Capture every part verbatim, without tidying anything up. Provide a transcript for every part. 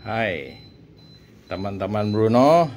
Hai teman-teman Bruno,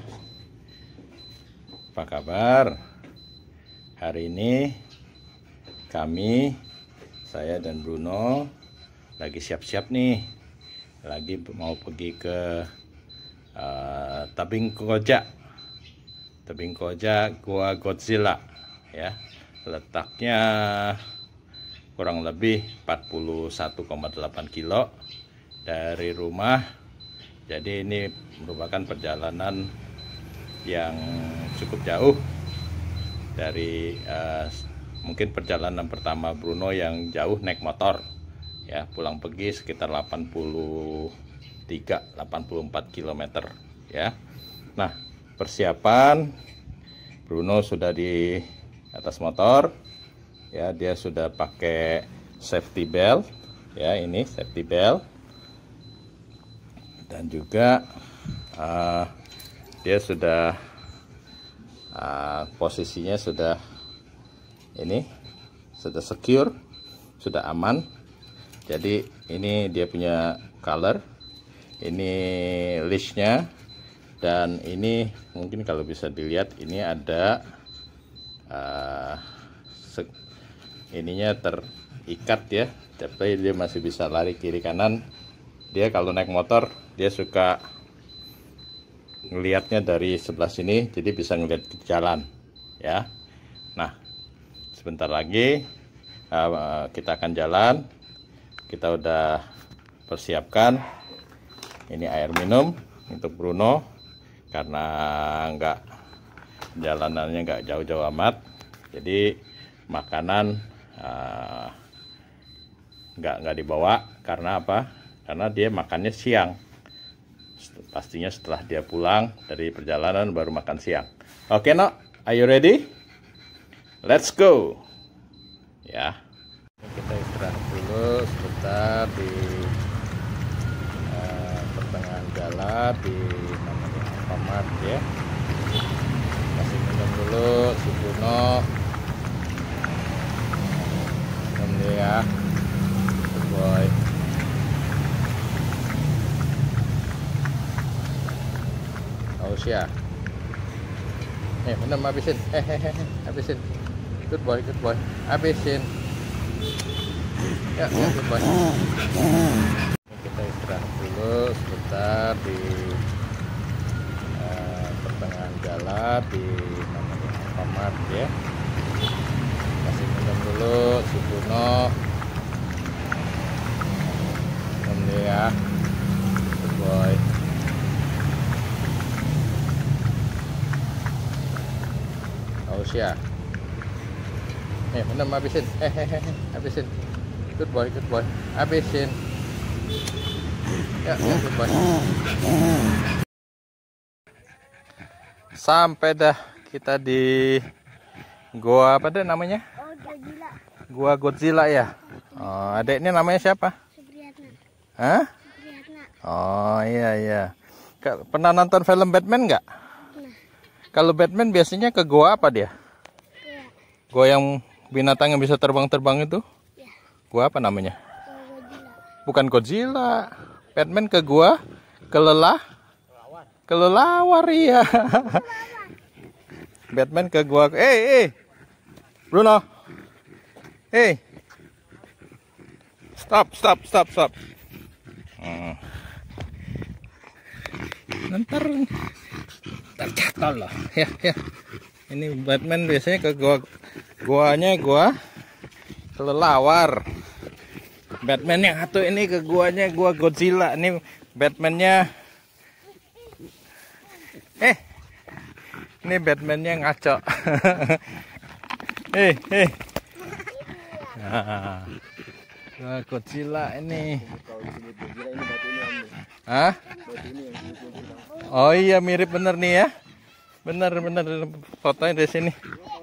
apa kabar? Hari ini kami, saya dan Bruno lagi siap-siap nih, lagi mau pergi ke uh, Tebing Koja, Tebing Koja Gua Godzilla ya. Letaknya kurang lebih empat puluh satu koma delapan kilo dari rumah. Jadi ini merupakan perjalanan yang cukup jauh dari uh, mungkin perjalanan pertama Bruno yang jauh naik motor ya, pulang pergi sekitar delapan puluh tiga delapan puluh empat kilometer ya. Nah, persiapan Bruno sudah di atas motor ya, dia sudah pakai safety belt ya, ini safety belt. Dan juga uh, dia sudah uh, posisinya sudah ini sudah secure, sudah aman. Jadi ini dia punya color, ini leashnya, dan ini mungkin kalau bisa dilihat ini ada uh, ininya terikat ya, tapi dia masih bisa lari kiri kanan. Dia kalau naik motor dia suka ngelihatnya dari sebelah sini, jadi bisa ngelihat ke jalan ya. Nah, sebentar lagi uh, kita akan jalan. Kita udah persiapkan ini air minum untuk Bruno karena nggak jalanannya nggak jauh-jauh amat, jadi makanan uh, nggak nggak dibawa. Karena apa? Karena dia makannya siang, pastinya setelah dia pulang dari perjalanan baru makan siang. Oke, no, are you ready? Let's go ya. Kita istirahat dulu sebentar di uh, pertengahan jalan di namanya Alfamart ya. Kasih minum dulu si Bruno, minum dia ya, good boy. Haus ya. Eh, minum, habisin. Eh, eh, eh, habisin. Good boy, good boy. Habisin. Ya, ya, good boy. Kita istirahat dulu sebentar di uh, pertengahan jalan di namanya Alfamart ya. Kasih minum dulu si Bruno. Minum dia ya. Good boy. Haus ya. Eh, minum, habisin. Eh, eh, eh, habisin. Good boy, good boy. Habisin. Ya, ya, good boy. Sampai dah kita di Gua apa deh namanya? Oh, Godzilla. Gua Godzilla ya. Oh, adeknya namanya siapa? Supriyatna. Hah? Supriyatna. Oh, iya iya. Pernah nonton film Batman nggak? Nah, Kalau Batman biasanya ke gua apa dia? ya. Gua yang binatang yang bisa terbang-terbang itu? Ya. Gua apa namanya? Oh, Godzilla. Bukan Godzilla. Batman ke gua kelelah kelelawar ya. Batman ke gua. Eh, eh. Bruno. Eh. Stop, stop, stop, stop. Hmm. Ntar terjatuh loh. Ya, ya. Ini Batman biasanya ke gua, guanya gua kelelawar. Batman yang satu ini ke guanya gua Godzilla. Ini Batmannya. Eh, ini Batmannya ngaco. Eh, eh. Nah, gua Godzilla ini. Hah? Oh iya, mirip bener nih ya. Bener bener fotonya dari sini.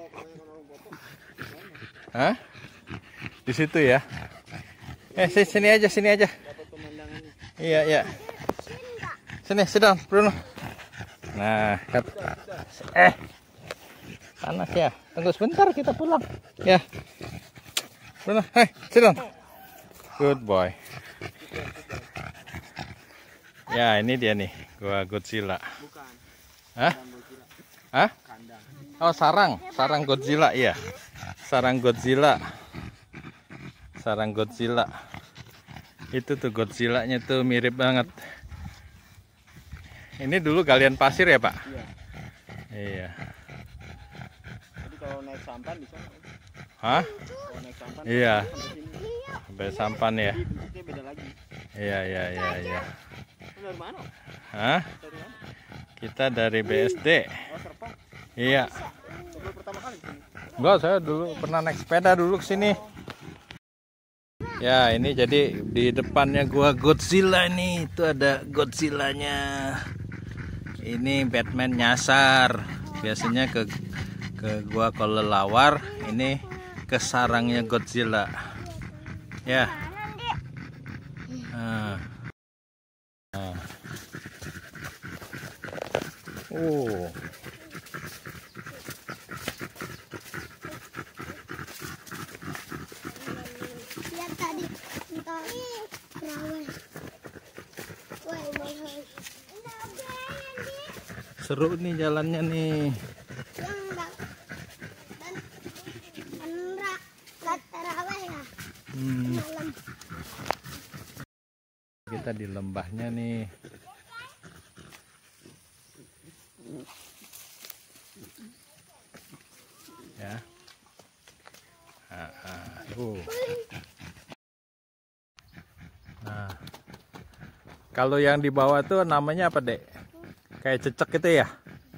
Hah? Di situ ya. Eh, sini aja, sini aja. Iya, iya. Sini, sedang, Bruno. Nah, eh, panas ya. Tunggu sebentar, kita pulang. Ya, Bruno, hey, sedang. Good boy. Ya, ini dia nih, gua Godzilla. Bukan. Hah? Godzilla. Hah? Kandang. Oh, sarang, sarang Godzilla, iya. Sarang Godzilla. Sarang Godzilla. Itu tuh Godzilla-nya tuh mirip banget. Ini dulu galian pasir ya, Pak? Iya. Iya. Jadi kalau naik sampan bisa. Hah? Kalau naik sampan. Iya. Sampai sini. Sampai sampan ya. Jadi bentuknya beda lagi. Iya, iya, iya, iya. Lu dari mana? Hah? Dari mana? Kita dari B S D. Oh, Serpong. Iya. Sebelum pertama kali di sini. Enggak, saya dulu pernah naik sepeda dulu ke sini. Ya, ini jadi di depannya gua Godzilla nih. Itu ada Godzilla-nya. Ini Batman nyasar. Biasanya ke ke gua kalau lelawar, ini ke sarangnya Godzilla. Ya. Nah. Nah. Oh. Lihat tadi entah rawan. Woi, mahal. Seru nih jalannya nih. Yang dak dan enrak lat terawih ya. Hmm, Malam. kita di lembahnya nih. Ya. Ah, ah. Uh. Nah, kalau yang di bawah tuh namanya apa, Dek? Kayak cecek gitu ya?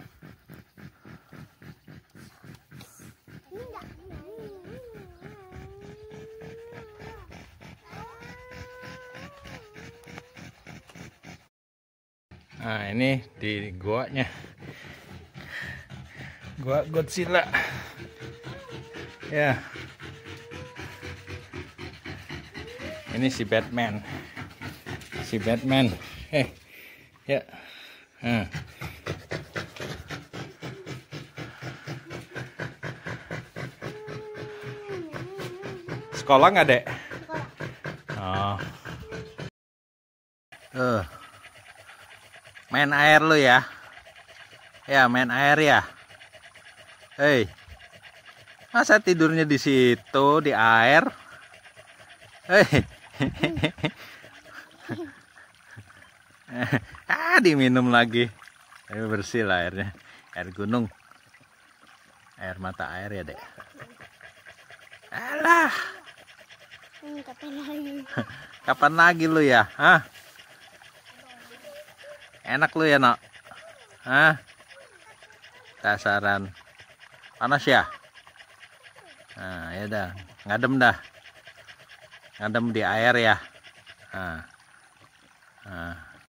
Nah, ini di goanya. Gua Godzilla. Ya. Ini si Batman. Si Batman. Eh. Ya. Nah. Sekolah nggak, Dek? Oh. Uh. Main air lu ya? Ya, main air ya. Hei. Masa tidurnya di situ di air? Hei. Ah, diminum lagi. Tapi bersih lah airnya. Air gunung. Air mata air ya, Dek. Alah. Hmm, kapan lagi? Kapan lagi lu ya? Hah? Enak lu ya, Nok? Hah? Dasaran. Panas ya? Nah, ya dah. Ngadem dah. Ngadem di air ya. Nah. Nah.